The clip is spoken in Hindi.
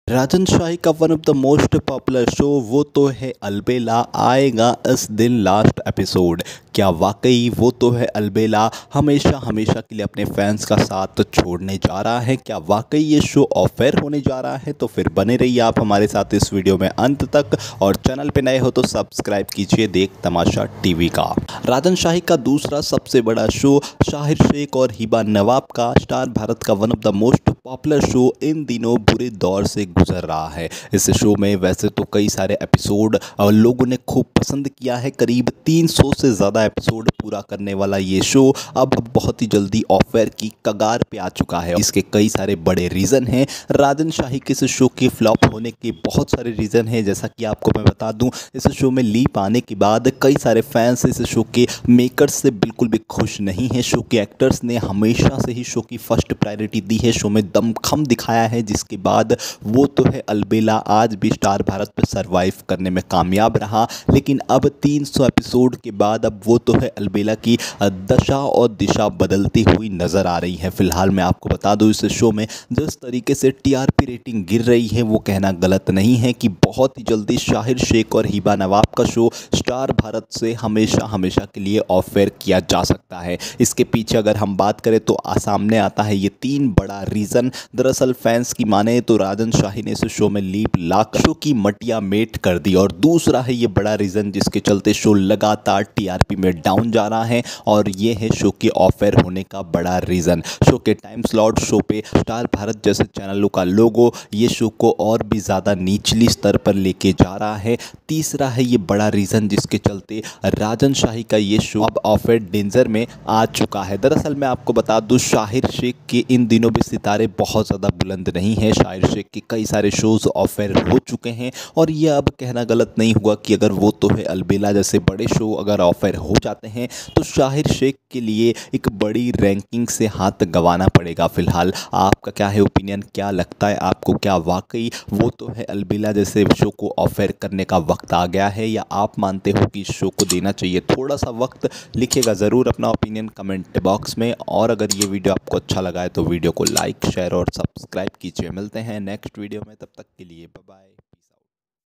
राजन शाही का one of the most popular show वो तो है अलबेला आएगा इस दिन लास्ट एपिसोड। क्या वाकई वो तो है अलबेला हमेशा हमेशा के लिए अपने फैंस का साथ छोड़ने जा रहा है? क्या वाकई ये शो ऑफ एयर होने जा रहा है? तो फिर बने रहिए आप हमारे साथ इस वीडियो में अंत तक, और चैनल पे नए हो तो सब्सक्राइब कीजिए देख तमाशा टीवी का। राजन शाही का दूसरा सबसे बड़ा शो शाहिर शेख और हिबा नवाब का स्टार भारत का one of the most popular show इन दिनों बुरे दौर से गुजर रहा है। इस शो में वैसे तो कई सारे एपिसोड लोगों ने खूब पसंद किया है। करीब 300 से ज़्यादा एपिसोड पूरा करने वाला ये शो अब बहुत ही जल्दी ऑफ एयर की कगार पे आ चुका है। इसके कई सारे बड़े रीज़न हैं। राजन शाही के इस शो के फ्लॉप होने के बहुत सारे रीज़न हैं। जैसा कि आपको मैं बता दूं, इस शो में लीप आने के बाद कई सारे फैंस इस शो के मेकर्स से बिल्कुल भी खुश नहीं हैं। शो के एक्टर्स ने हमेशा से ही शो की फर्स्ट प्रायोरिटी दी है, शो में दमखम दिखाया है, जिसके बाद वो तो है अलबेला आज भी स्टार भारत पर सरवाइव करने में कामयाब रहा। लेकिन अब 300 एपिसोड के बाद अब वो तो है अलबेला की दशा और दिशा बदलती हुई नज़र आ रही है। फिलहाल मैं आपको बता दूं, इस शो में जिस तरीके से टीआरपी रेटिंग गिर रही है वो कहना गलत नहीं है कि बहुत ही जल्दी शाहिर शेख और हिबा नवाब का शो स्टार भारत से हमेशा हमेशा के लिए ऑफ एयर किया जा सकता है। इसके पीछे अगर हम बात करें तो सामने आता है ये 3 बड़ा रीज़न। दरअसल फैंस की माने तो राजन शाही ने इस शो में लीप लाख शो की मटिया मेट कर दी, और दूसरा है ये बड़ा रीज़न जिसके चलते शो लगातार टीआरपी में डाउन जा रहा है, और ये है शो के ऑफ एयर होने का बड़ा रीज़न। शो के टाइम स्लॉट, शो पे स्टार भारत जैसे चैनलों का लोगो ये शो को और भी ज़्यादा निचली स्तर पर लेके जा रहा है। तीसरा है ये बड़ा रीज़न जिसके चलते राजन शाही का ये शो अब ऑफ एयर डेंजर में आ चुका है। दरअसल मैं आपको बता दूं, शाहिर शेख के इन दिनों भी सितारे बहुत ज़्यादा बुलंद नहीं है। शाहिर शेख के कई सारे शोज़ ऑफ एयर हो चुके हैं, और ये अब कहना गलत नहीं हुआ कि अगर वो तो है अलबेला जैसे बड़े शो अगर ऑफ एयर हो जाते हैं तो शाहिर शेख के लिए एक बड़ी रैंकिंग से हाथ गंवाना पड़ेगा। फिलहाल आपका क्या है ओपिनियन, क्या लगता है आपको? क्या वाकई वो तो है अलबेला जैसे शो को ऑफ एयर करने का वक्त आ गया है, या आप मानते हो कि इस शो को देना चाहिए थोड़ा सा वक्त? लिखिएगा ज़रूर अपना ओपिनियन कमेंट बॉक्स में, और अगर ये वीडियो आपको अच्छा लगा है तो वीडियो को लाइक शेयर और सब्सक्राइब कीजिए। मिलते हैं नेक्स्ट वीडियो में, तब तक के लिए बाय बाय।